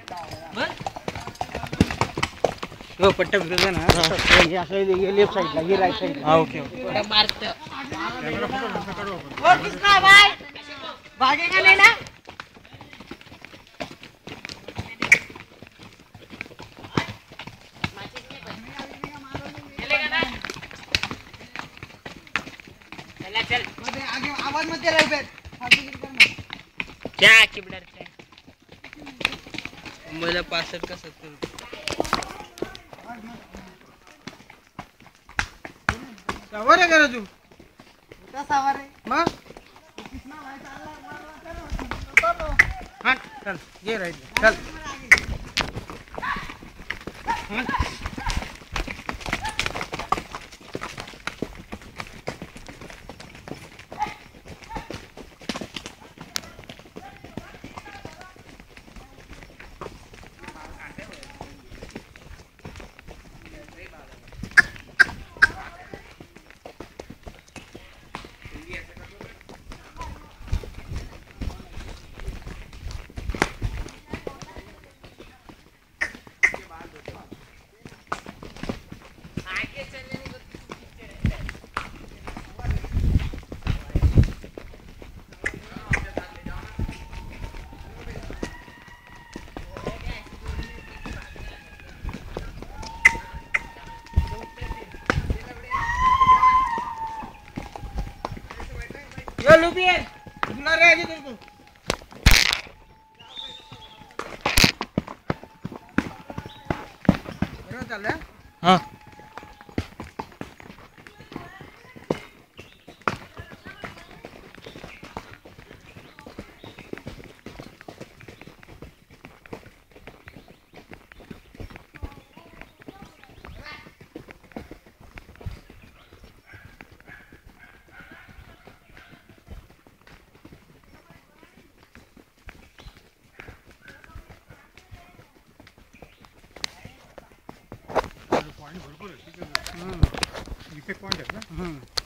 हो पट्टा फिरवलं ना हे असं हे लेफ्ट साइडला हे राईट साइडला हां ओके ओके मारतं हो किसना भाई भागेगा नहीं ना चल आगे आवाज मत दे रहे क्या किबडर मला 65 का 70 सवार आहे का तू कुठं सवार आहे मग किसना भाई चालला हां चल ये राईट चल हां यो लुबिए कितना रह गया तेरे को बरोबर चल रहा हां पॉइंट भरपूर आहे इफेक्ट पॉइंट आहे ना